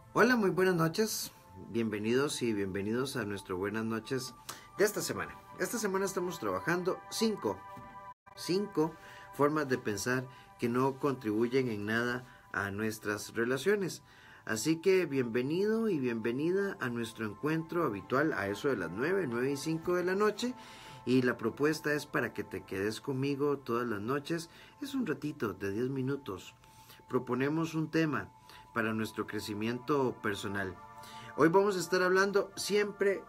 Hola, muy buenas noches. Bienvenidos y bienvenidos a nuestro Buenas noches de esta semana. Esta semana estamos trabajando cinco formas de pensar que no contribuyen en nada a nuestras relaciones. Así que bienvenido y bienvenida a nuestro encuentro habitual a eso de las 9 y 5 de la noche. Y la propuesta es para que te quedes conmigo todas las noches. Es un ratito de 10 minutos. Proponemos un tema para nuestro crecimiento personal. Hoy vamos a estar hablando, siempre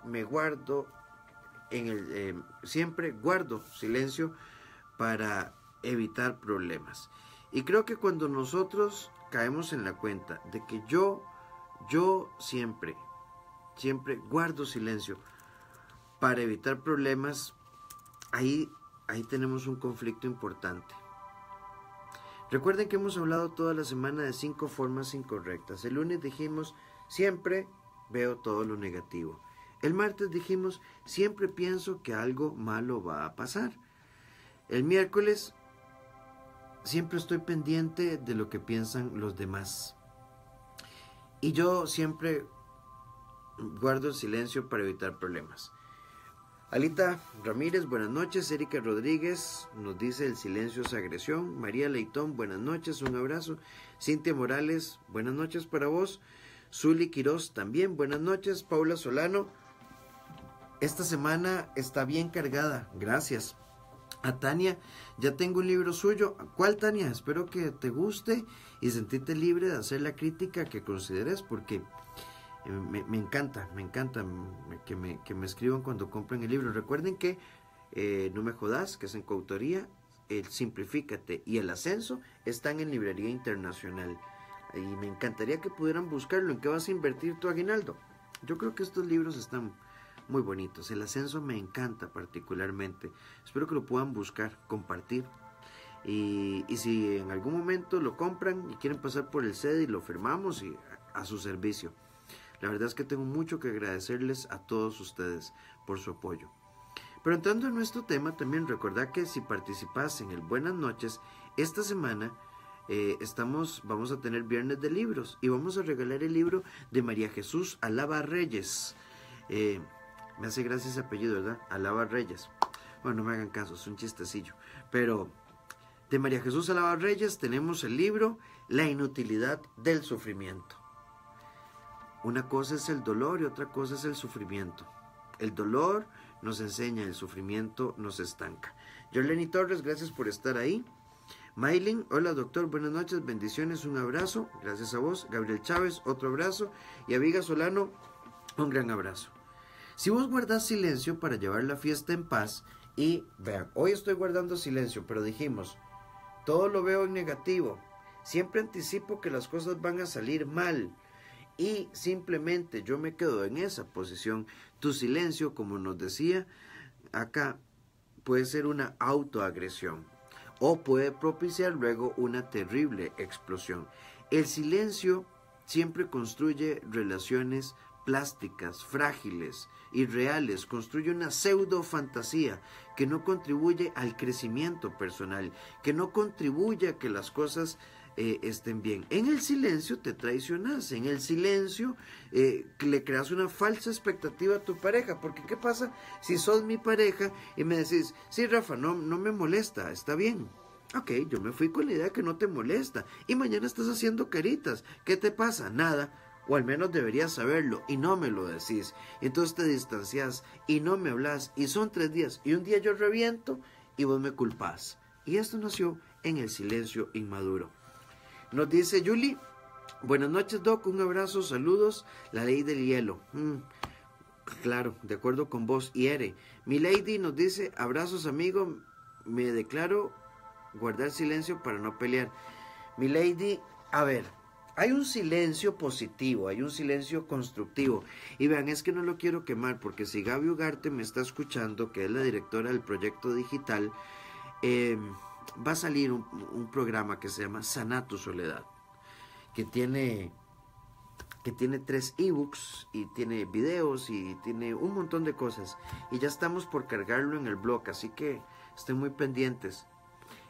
guardo silencio para evitar problemas. Y creo que cuando nosotros caemos en la cuenta de que yo siempre guardo silencio para evitar problemas, ahí tenemos un conflicto importante. Recuerden que hemos hablado toda la semana de 5 formas incorrectas. El lunes dijimos, siempre veo todo lo negativo. El martes dijimos, siempre pienso que algo malo va a pasar. El miércoles, siempre estoy pendiente de lo que piensan los demás. Y yo siempre guardo el silencio para evitar problemas. Alita Ramírez, buenas noches. Erika Rodríguez nos dice el silencio es agresión. María Leitón, buenas noches, un abrazo. Cintia Morales, buenas noches para vos. Zuli Quiroz también, buenas noches. Paula Solano, esta semana está bien cargada, gracias. A Tania, ya tengo un libro suyo. ¿Cuál, Tania? Espero que te guste y sentirte libre de hacer la crítica que consideres, porque me encanta que me escriban cuando compren el libro. Recuerden que No me jodas, que es en coautoría, el Simplifícate y el Ascenso están en Librería Internacional. Y me encantaría que pudieran buscarlo. ¿En qué vas a invertir tu aguinaldo? Yo creo que estos libros están muy bonitos. El Ascenso me encanta particularmente. Espero que lo puedan buscar, compartir. Y si en algún momento lo compran y quieren pasar por el CD y lo firmamos, y a su servicio. La verdad es que tengo mucho que agradecerles a todos ustedes por su apoyo. Pero entrando en nuestro tema, también recordad que si participas en el Buenas noches, esta semana vamos a tener viernes de libros y vamos a regalar el libro de María Jesús Alaba Reyes. Me hace gracia ese apellido, ¿verdad? Alaba Reyes. Bueno, no me hagan caso, es un chistecillo. Pero de María Jesús Alaba Reyes tenemos el libro La inutilidad del sufrimiento. Una cosa es el dolor y otra cosa es el sufrimiento. El dolor nos enseña, el sufrimiento nos estanca. Jorleni Torres, gracias por estar ahí. Maylin, hola doctor, buenas noches, bendiciones, un abrazo, gracias a vos. Gabriel Chávez, otro abrazo. Y a Viga Solano, un gran abrazo. Si vos guardás silencio para llevar la fiesta en paz, y vean, hoy estoy guardando silencio, pero dijimos, todo lo veo en negativo, siempre anticipo que las cosas van a salir mal, y simplemente yo me quedo en esa posición. Tu silencio, como nos decía acá, puede ser una autoagresión o puede propiciar luego una terrible explosión. El silencio siempre construye relaciones plásticas, frágiles, irreales, construye una pseudo fantasía que no contribuye al crecimiento personal, que no contribuye a que las cosas estén bien. En el silencio te traicionas, en el silencio le creas una falsa expectativa a tu pareja, porque ¿qué pasa si sos mi pareja y me decís, sí Rafa, no me molesta, está bien? Ok, yo me fui con la idea que no te molesta y mañana estás haciendo caritas, ¿qué te pasa? Nada, o al menos deberías saberlo y no me lo decís, y entonces te distancias y no me hablas y son 3 días y un día yo reviento y vos me culpás, y esto nació en el silencio inmaduro. Nos dice Julie, buenas noches Doc, un abrazo, saludos, la ley del hielo. Claro, de acuerdo con vos. Y Ere, mi lady nos dice, abrazos amigo, me declaro guardar silencio para no pelear. Mi lady, a ver, hay un silencio positivo, hay un silencio constructivo. Y vean, es que no lo quiero quemar, porque si Gaby Ugarte me está escuchando, que es la directora del proyecto digital, va a salir un programa que se llama Sana tu Soledad, que tiene 3 ebooks y tiene videos y tiene un montón de cosas, y ya estamos por cargarlo en el blog, así que estén muy pendientes.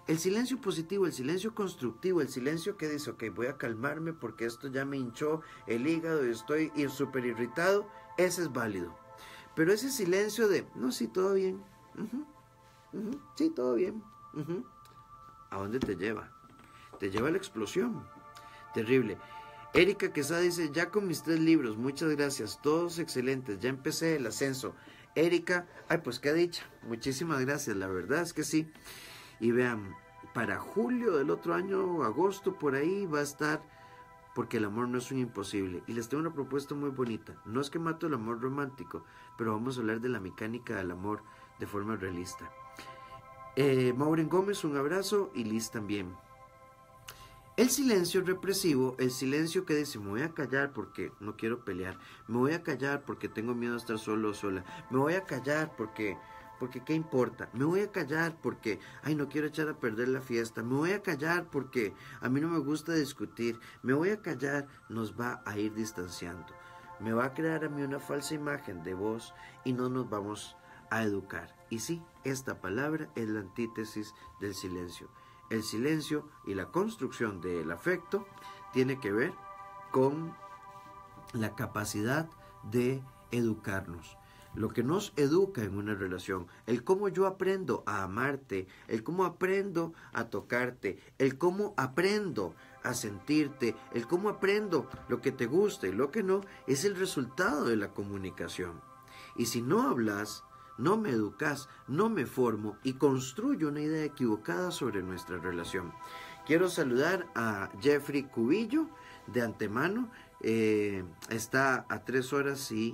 El silencio positivo, el silencio constructivo, el silencio que dice, ok, voy a calmarme porque esto ya me hinchó el hígado y estoy súper irritado, ese es válido. Pero ese silencio de, no, sí, todo bien, sí, todo bien, ¿a dónde te lleva? Te lleva a la explosión. Terrible. Erika Quesada dice, ya con mis 3 libros, muchas gracias, todos excelentes, ya empecé el ascenso. Erika, ay, pues qué dicha, muchísimas gracias, la verdad es que sí. Y vean, para julio del otro año, agosto, por ahí va a estar, porque el amor no es un imposible. Y les tengo una propuesta muy bonita. No es que mato el amor romántico, pero vamos a hablar de la mecánica del amor de forma realista. Maureen Gómez, un abrazo, y Liz también. El silencio represivo, el silencio que dice, me voy a callar porque no quiero pelear, me voy a callar porque tengo miedo a estar solo o sola, me voy a callar porque ¿qué importa? Me voy a callar porque, ay, no quiero echar a perder la fiesta, me voy a callar porque a mí no me gusta discutir, me voy a callar, nos va a ir distanciando, me va a crear a mí una falsa imagen de vos y no nos vamos a educar. Y sí, esta palabra es la antítesis del silencio. El silencio y la construcción del afecto tiene que ver con la capacidad de educarnos. Lo que nos educa en una relación, el cómo yo aprendo a amarte, el cómo aprendo a tocarte, el cómo aprendo a sentirte, el cómo aprendo lo que te gusta y lo que no, es el resultado de la comunicación. Y si no hablas, no me educas, no me formo y construyo una idea equivocada sobre nuestra relación. Quiero saludar a Jeffrey Cubillo de antemano. Está a 3 horas y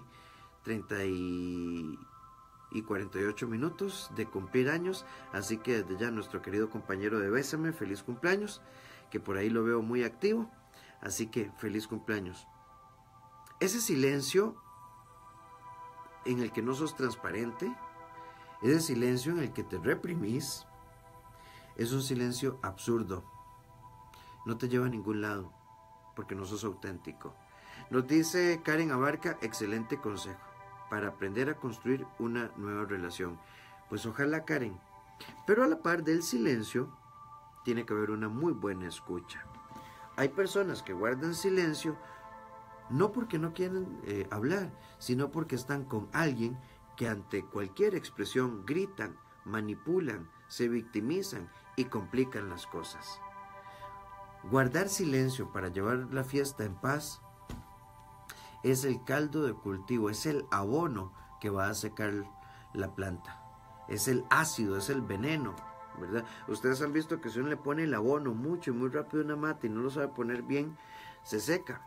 48 minutos de cumplir años. Así que desde ya nuestro querido compañero de Bésame, feliz cumpleaños, que por ahí lo veo muy activo. Así que feliz cumpleaños. Ese silencio en el que no sos transparente, ese silencio en el que te reprimís, es un silencio absurdo. No te lleva a ningún lado, porque no sos auténtico. Nos dice Karen Abarca, excelente consejo para aprender a construir una nueva relación. Pues ojalá, Karen. Pero a la par del silencio, tiene que haber una muy buena escucha. Hay personas que guardan silencio no porque no quieren hablar, sino porque están con alguien que ante cualquier expresión gritan, manipulan, se victimizan y complican las cosas. Guardar silencio para llevar la fiesta en paz es el caldo de cultivo, es el abono que va a secar la planta, es el ácido, es el veneno, ¿verdad? Ustedes han visto que si uno le pone el abono mucho y muy rápido a una mata y no lo sabe poner bien, se seca.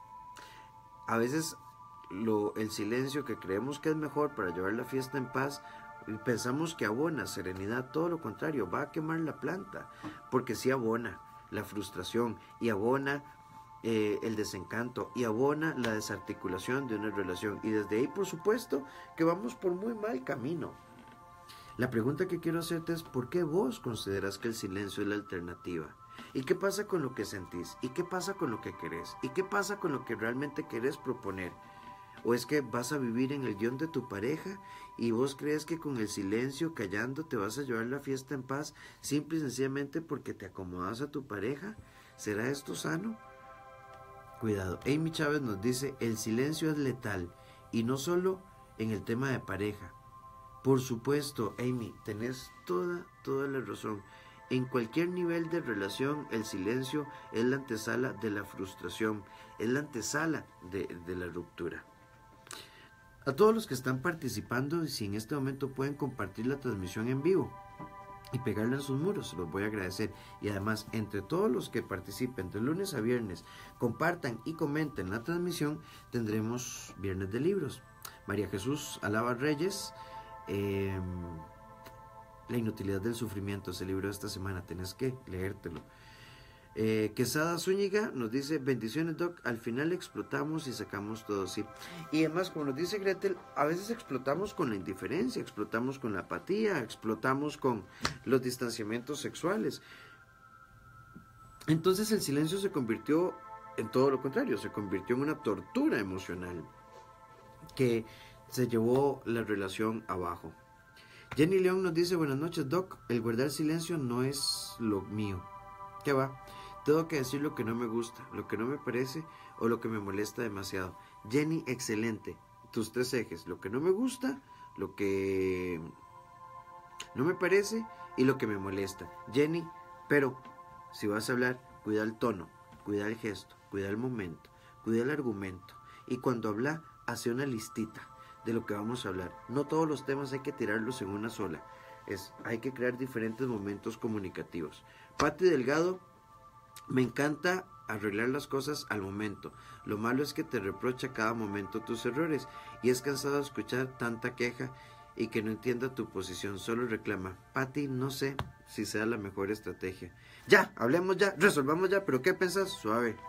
A veces el silencio que creemos que es mejor para llevar la fiesta en paz, pensamos que abona serenidad, todo lo contrario, va a quemar la planta, porque sí abona la frustración y abona el desencanto y abona la desarticulación de una relación, y desde ahí por supuesto que vamos por muy mal camino. La pregunta que quiero hacerte es, ¿por qué vos consideras que el silencio es la alternativa? ¿Y qué pasa con lo que sentís? ¿Y qué pasa con lo que querés? ¿Y qué pasa con lo que realmente querés proponer? ¿O es que vas a vivir en el guión de tu pareja y vos crees que con el silencio, callando, te vas a llevar la fiesta en paz simple y sencillamente porque te acomodas a tu pareja? ¿Será esto sano? Cuidado. Amy Chávez nos dice, el silencio es letal, y no solo en el tema de pareja. Por supuesto, Amy, tenés toda la razón. En cualquier nivel de relación, el silencio es la antesala de la frustración, es la antesala de la ruptura. A todos los que están participando, y si en este momento pueden compartir la transmisión en vivo y pegarla en sus muros, se los voy a agradecer. Y además, entre todos los que participen de lunes a viernes, compartan y comenten la transmisión, tendremos Viernes de Libros. María Jesús Alaba Reyes, La inutilidad del sufrimiento, ese libro de esta semana, tenés que leértelo. Quesada Zúñiga nos dice, bendiciones Doc, al final explotamos y sacamos todo, sí. Y además, como nos dice Gretel, a veces explotamos con la indiferencia, explotamos con la apatía, explotamos con los distanciamientos sexuales. Entonces el silencio se convirtió en todo lo contrario, se convirtió en una tortura emocional que se llevó la relación abajo. Jenny León nos dice, buenas noches, Doc. El guardar silencio no es lo mío. ¿Qué va? Tengo que decir lo que no me gusta, lo que no me parece o lo que me molesta demasiado. Jenny, excelente. Tus 3 ejes, lo que no me gusta, lo que no me parece y lo que me molesta. Jenny, pero si vas a hablar, cuida el tono, cuida el gesto, cuida el momento, cuida el argumento. Y cuando habla, hace una listita de lo que vamos a hablar. No todos los temas hay que tirarlos en una sola. Hay que crear diferentes momentos comunicativos. Pati Delgado, me encanta arreglar las cosas al momento. Lo malo es que te reprocha cada momento tus errores y es cansado de escuchar tanta queja y que no entienda tu posición, solo reclama. Pati, no sé si sea la mejor estrategia. Ya, hablemos ya, resolvamos ya, pero ¿qué pensás? Suave,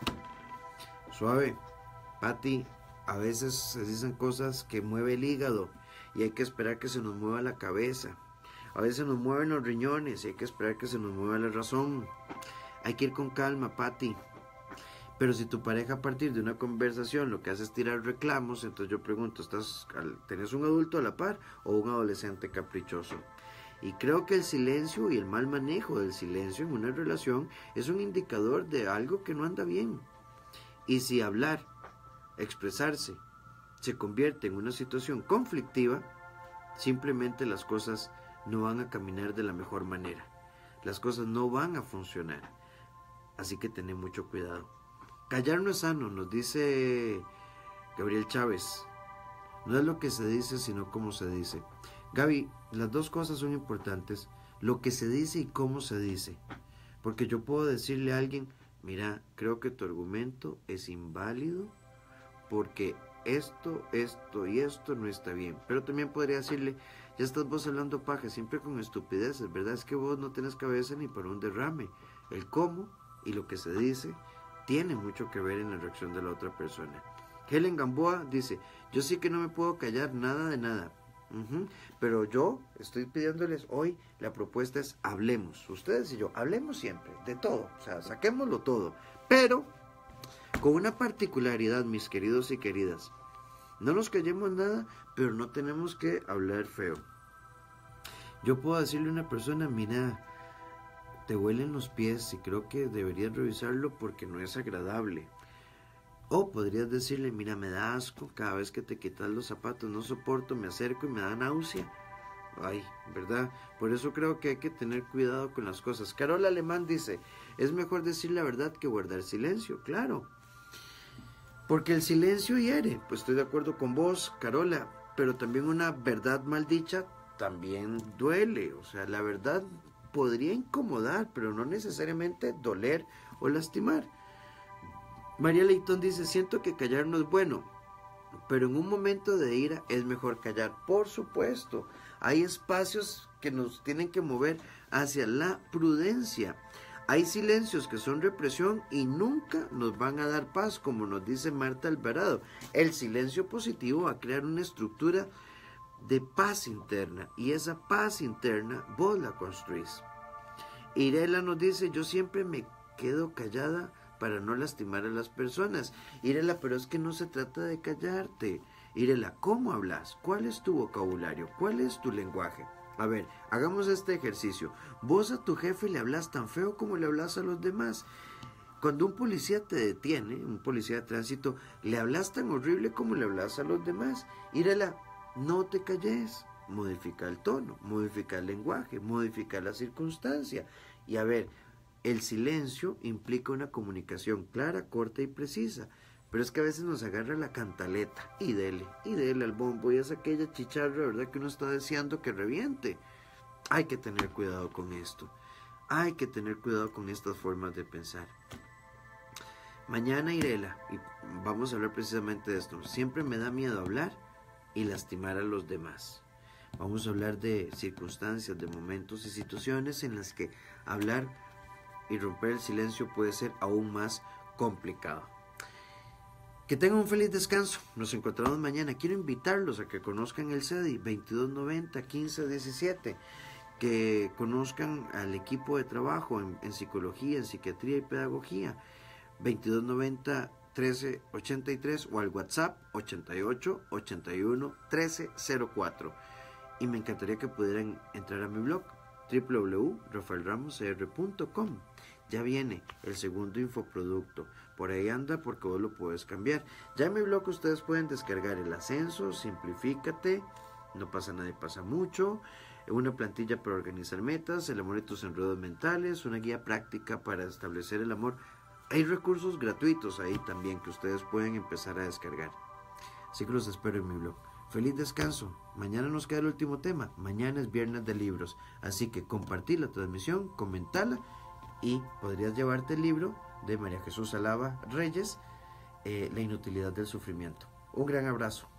suave. Pati, a veces se dicen cosas que mueve el hígado y hay que esperar que se nos mueva la cabeza. A veces nos mueven los riñones y hay que esperar que se nos mueva la razón. Hay que ir con calma, Pati. Pero si tu pareja a partir de una conversación lo que hace es tirar reclamos, entonces yo pregunto, ¿tenés un adulto a la par o un adolescente caprichoso? Y creo que el silencio y el mal manejo del silencio en una relación es un indicador de algo que no anda bien. Y si hablar, expresarse, se convierte en una situación conflictiva, simplemente las cosas no van a caminar de la mejor manera. Las cosas no van a funcionar. Así que tened mucho cuidado. Callar no es sano, nos dice Gabriel Chávez. No es lo que se dice, sino cómo se dice. Gaby, las dos cosas son importantes. Lo que se dice y cómo se dice. Porque yo puedo decirle a alguien, mira, creo que tu argumento es inválido porque esto y esto no está bien. Pero también podría decirle, ya estás vos hablando paja, siempre con estupideces, ¿verdad? Es que vos no tenés cabeza ni para un derrame. El cómo y lo que se dice tiene mucho que ver en la reacción de la otra persona. Helen Gamboa dice, yo sí que no me puedo callar nada de nada. Pero yo estoy pidiéndoles hoy, la propuesta es hablemos, ustedes y yo, hablemos siempre, de todo, o sea, saquémoslo todo, pero con una particularidad, mis queridos y queridas, no nos callemos nada, pero no tenemos que hablar feo. Yo puedo decirle a una persona, mira, te huelen los pies y creo que deberías revisarlo porque no es agradable. O podrías decirle, mira, me da asco cada vez que te quitas los zapatos, no soporto, me acerco y me da náusea. Ay, ¿verdad? Por eso creo que hay que tener cuidado con las cosas. Carola Alemán dice, es mejor decir la verdad que guardar silencio. Claro, porque el silencio hiere. Pues estoy de acuerdo con vos, Carola, pero también una verdad mal dicha también duele. O sea, la verdad podría incomodar, pero no necesariamente doler o lastimar. María Leitón dice, siento que callar no es bueno, pero en un momento de ira es mejor callar. Por supuesto, hay espacios que nos tienen que mover hacia la prudencia. Hay silencios que son represión y nunca nos van a dar paz, como nos dice Marta Alvarado. El silencio positivo va a crear una estructura de paz interna y esa paz interna vos la construís. Irela nos dice, yo siempre me quedo callada para no lastimar a las personas. Irela, pero es que no se trata de callarte. Irela, ¿cómo hablas? ¿Cuál es tu vocabulario? ¿Cuál es tu lenguaje? A ver, hagamos este ejercicio. Vos a tu jefe le hablas tan feo como le hablas a los demás. Cuando un policía te detiene, un policía de tránsito, le hablas tan horrible como le hablas a los demás. Irela, no te calles. Modifica el tono, modifica el lenguaje, modifica la circunstancia. Y a ver, el silencio implica una comunicación clara, corta y precisa, pero es que a veces nos agarra la cantaleta y dele al bombo y es aquella chicharra, ¿verdad?, que uno está deseando que reviente. Hay que tener cuidado con esto, hay que tener cuidado con estas formas de pensar. Mañana, Irela, y vamos a hablar precisamente de esto, siempre me da miedo hablar y lastimar a los demás. Vamos a hablar de circunstancias, de momentos y situaciones en las que hablar y romper el silencio puede ser aún más complicado. Que tengan un feliz descanso. Nos encontramos mañana. Quiero invitarlos a que conozcan el CEDI 2290-1517, que conozcan al equipo de trabajo en psicología, en psiquiatría y pedagogía 2290-1383 o al WhatsApp 88 81 1304. y me encantaría que pudieran entrar a mi blog www.rafaelramoscr.com. Ya viene el segundo infoproducto, por ahí anda porque vos lo puedes cambiar. Ya en mi blog ustedes pueden descargar el ascenso, simplifícate, no pasa nada y pasa mucho, una plantilla para organizar metas, el amor de tus enredos mentales, una guía práctica para establecer el amor. Hay recursos gratuitos ahí también que ustedes pueden empezar a descargar. Así que los espero en mi blog. Feliz descanso. Mañana nos queda el último tema. Mañana es viernes de libros. Así que compartí la transmisión, comentala y podrías llevarte el libro de María Jesús Alaba Reyes, La inutilidad del sufrimiento. Un gran abrazo.